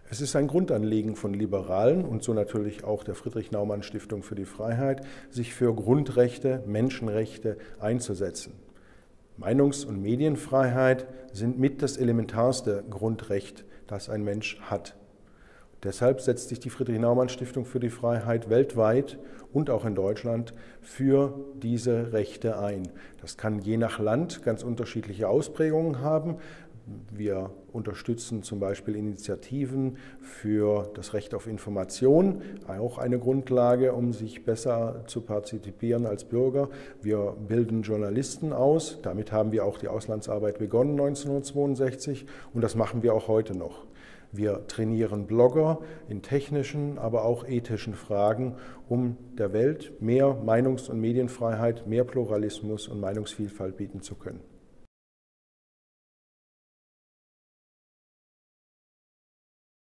Es ist ein Grundanliegen von Liberalen und so natürlich auch der Friedrich-Naumann-Stiftung für die Freiheit, sich für Grundrechte, Menschenrechte einzusetzen. Meinungs- und Medienfreiheit sind mit das elementarste Grundrecht, das ein Mensch hat. Deshalb setzt sich die Friedrich-Naumann-Stiftung für die Freiheit weltweit und auch in Deutschland für diese Rechte ein. Das kann je nach Land ganz unterschiedliche Ausprägungen haben. Wir unterstützen zum Beispiel Initiativen für das Recht auf Information, auch eine Grundlage, um sich besser zu partizipieren als Bürger. Wir bilden Journalisten aus, damit haben wir auch die Auslandsarbeit begonnen 1962 und das machen wir auch heute noch. Wir trainieren Blogger in technischen, aber auch ethischen Fragen, um der Welt mehr Meinungs- und Medienfreiheit, mehr Pluralismus und Meinungsvielfalt bieten zu können.